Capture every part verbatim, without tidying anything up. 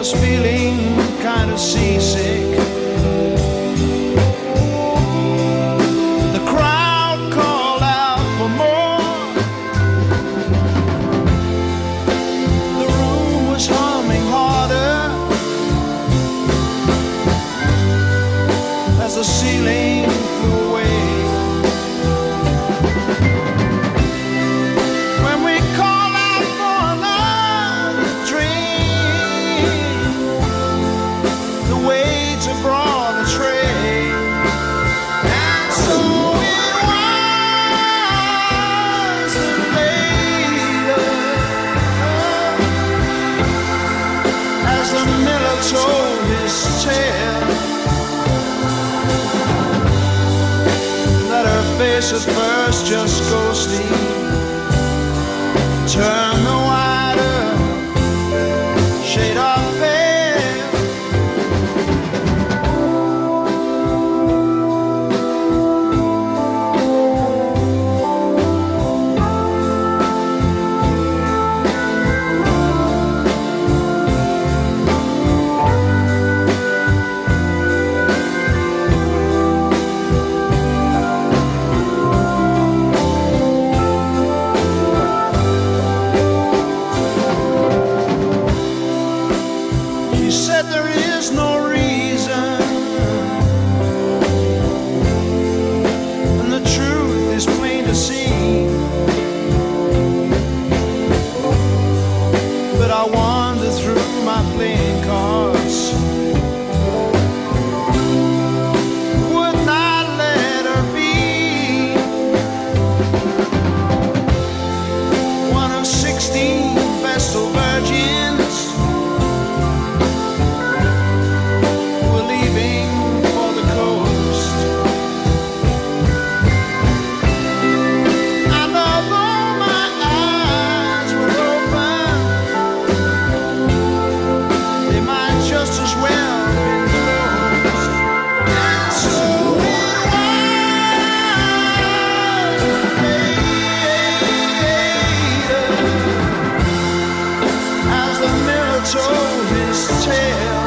was feeling kind of seasick. The crowd called out for more. The room was humming harder as the ceiling flew away. Told his tale that her face at first just ghostly turned the wider shade of pale. I wander through my playing cards, would not let her be one of sixteen Vestal virgins who were leaving for the coast. And although my eyes were open, just as well been closed. And so it was later, as the mirror told his tale,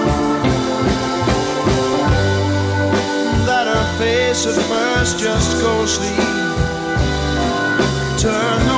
that her face at first just ghostly turned